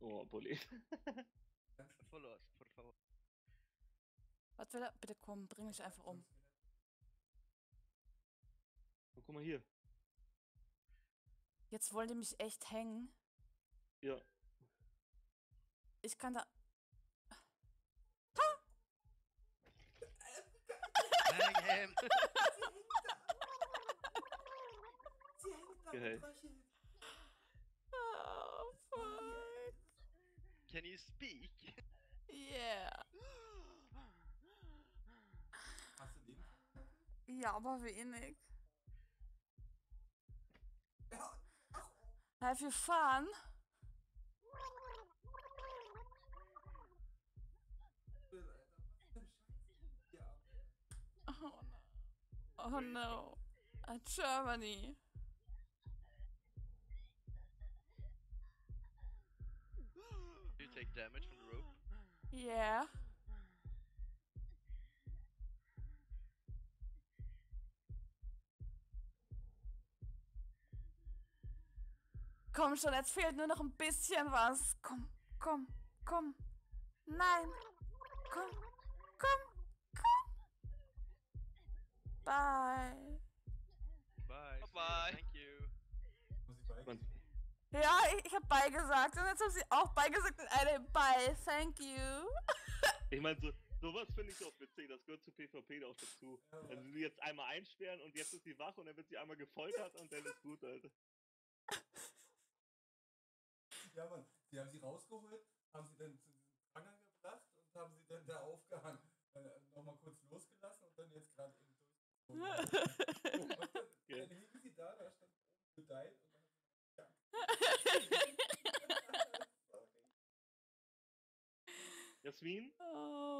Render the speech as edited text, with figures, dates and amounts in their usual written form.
Oh, Bulli. Follow us, por favor. Was will er? Bitte komm, bring mich einfach um. Oh, guck mal hier. Jetzt wollt ihr mich echt hängen? Ja. Ich kann da... Hang him! Okay. Oh, fuck. Can you speak? Yeah. Hast du den? Ja, aber wenig. Ja. Have you fun? Oh no. Oh no. Germany. Do you take damage from the rope? Yeah. Komm schon, jetzt fehlt nur noch ein bisschen was. Komm, komm, komm. Nein. Komm, komm, komm. Bye. Bye. Bye. Thank you. Muss ich bei? Ja, ich hab Bye gesagt und jetzt haben sie auch Bye gesagt und eine Bye. Thank you. Ich meine, sowas finde ich auch witzig, das gehört zu PvP auch dazu. Also sie jetzt einmal einsperren und jetzt ist sie wach und dann wird sie einmal gefoltert und dann ist gut, Alter. Ja, Mann, sie haben sie rausgeholt, haben sie dann zu diesem Pranger gebracht und haben sie dann da aufgehangen. Nochmal kurz losgelassen und dann jetzt gerade eben durch. Und dann hingen sie da stand oben Gedeiht und dann hat sie Jasmin? Oh.